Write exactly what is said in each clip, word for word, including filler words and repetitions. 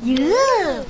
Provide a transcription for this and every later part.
哟。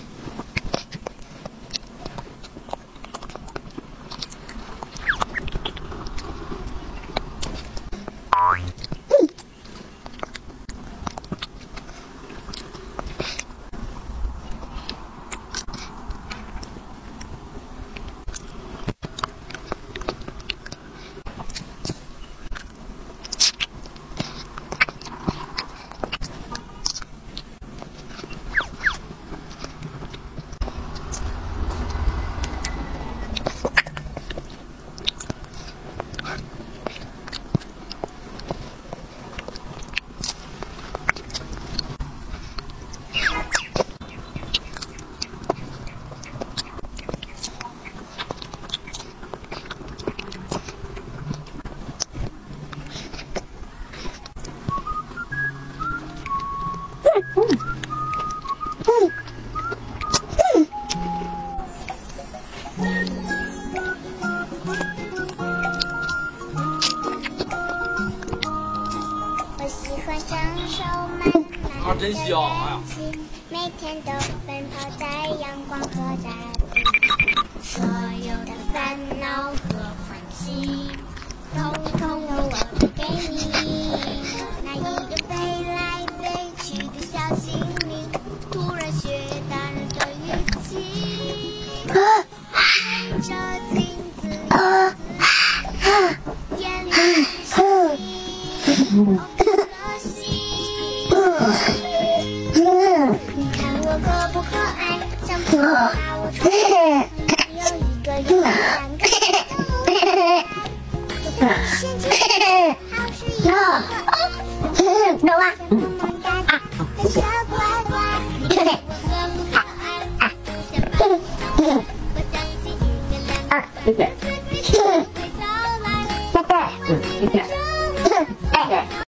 我喜欢享受满满的元气，每天都奔跑在阳光和大地，所有的烦恼和欢喜，统统由我带给你。那一个飞来飞去的小精灵，突然学大人的语气，看着镜子里眼里是星。 你看我可不可爱？像不把我宠坏？有一个有两个，先前好是一个有啊，萌嘎嘎的小乖乖。你看我可不可爱？像把我宠坏？我相信一个两个，四个会到来。 谢谢。